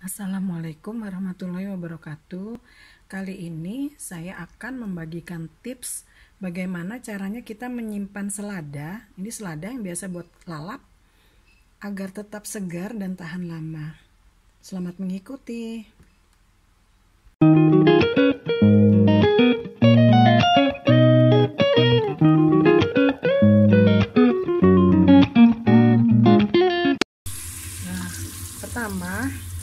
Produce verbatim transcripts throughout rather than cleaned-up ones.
Assalamualaikum warahmatullahi wabarakatuh. Kali ini saya akan membagikan tips bagaimana caranya kita menyimpan selada. Ini selada yang biasa buat lalap agar tetap segar dan tahan lama. Selamat mengikuti. Nah, pertama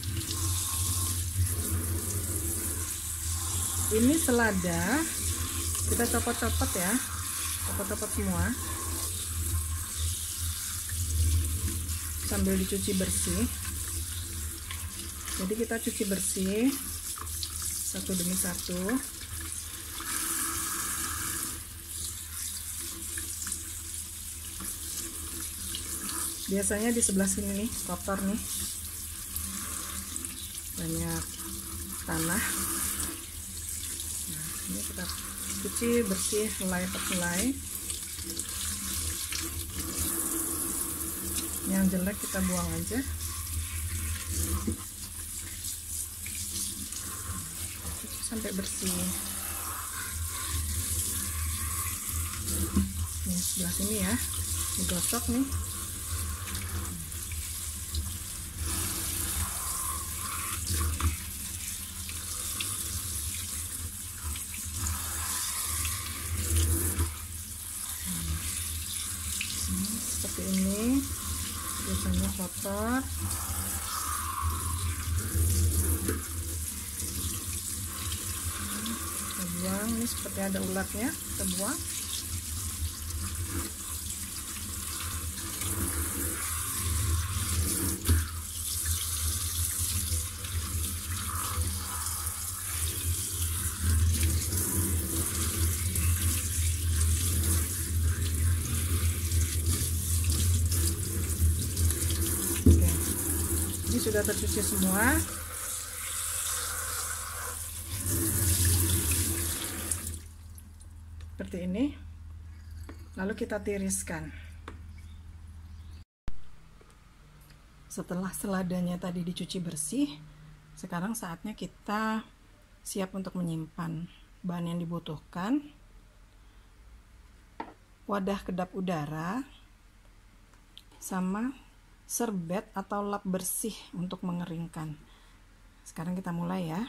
ini selada kita copot-copot ya, copot-copot semua sambil dicuci bersih. Jadi kita cuci bersih satu demi satu. Biasanya di sebelah sini nih kotor nih, banyak tanah. Nah, ini kita cuci bersih helai per helai. Yang jelek kita buang aja. Cuci sampai bersih. Ini sebelah sini ya, digosok nih. Seperti ini biasanya kotor. Kita buang, ini seperti ada ulatnya, kita buang. Oke, ini sudah tercuci semua. Seperti ini. Lalu kita tiriskan. Setelah seladanya tadi dicuci bersih, sekarang saatnya kita siap untuk menyimpan. Bahan yang dibutuhkan: wadah kedap udara sama serbet atau lap bersih untuk mengeringkan. Sekarang kita mulai ya.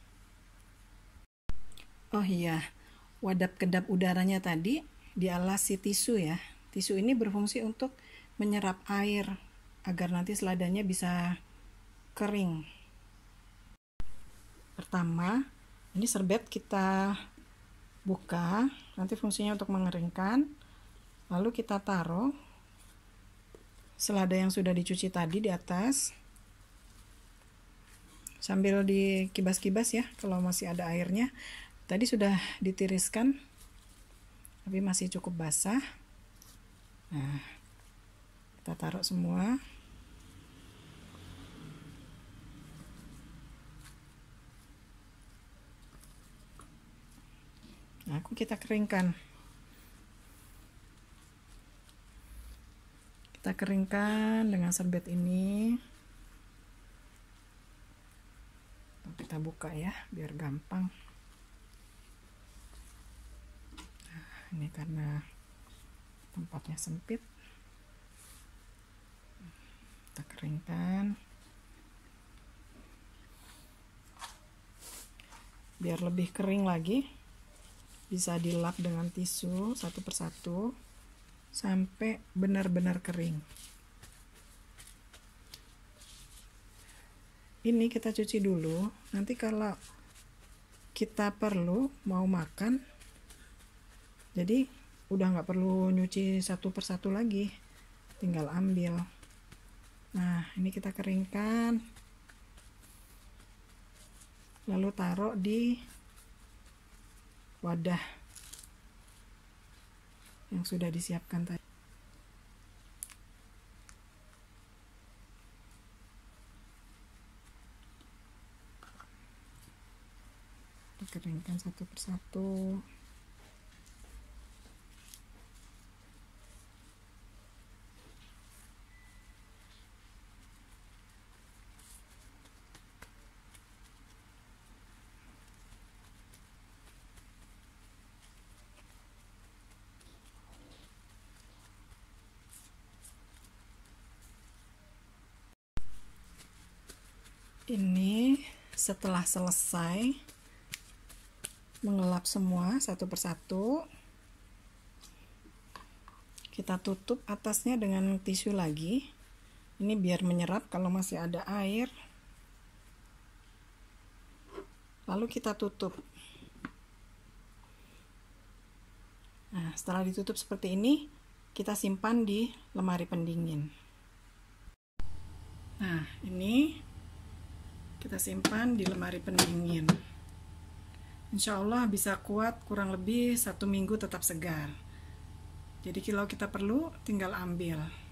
Oh iya, wadah kedap udaranya tadi dialasi tisu ya. Tisu ini berfungsi untuk menyerap air agar nanti seladanya bisa kering. Pertama, ini serbet kita buka, nanti fungsinya untuk mengeringkan. Lalu kita taruh selada yang sudah dicuci tadi di atas, sambil dikibas-kibas ya kalau masih ada airnya. Tadi sudah ditiriskan tapi masih cukup basah. Nah, kita taruh semua. Nah, aku kita keringkan. Kita keringkan dengan serbet ini. Kita buka ya biar gampang. Nah, ini karena tempatnya sempit. Kita keringkan. Biar lebih kering lagi, bisa dilap dengan tisu satu persatu sampai benar-benar kering. Ini kita cuci dulu, nanti kalau kita perlu mau makan, jadi udah nggak perlu nyuci satu persatu lagi, tinggal ambil. Nah, ini kita keringkan, lalu taruh di wadah yang sudah disiapkan tadi. Dikeringkan satu persatu. Ini setelah selesai mengelap semua satu persatu, kita tutup atasnya dengan tisu lagi. Ini biar menyerap kalau masih ada air. Lalu kita tutup. Nah, setelah ditutup seperti ini, kita simpan di lemari pendingin. Nah, ini kita simpan di lemari pendingin. Insya Allah bisa kuat kurang lebih satu minggu tetap segar. Jadi kalau kita perlu tinggal ambil.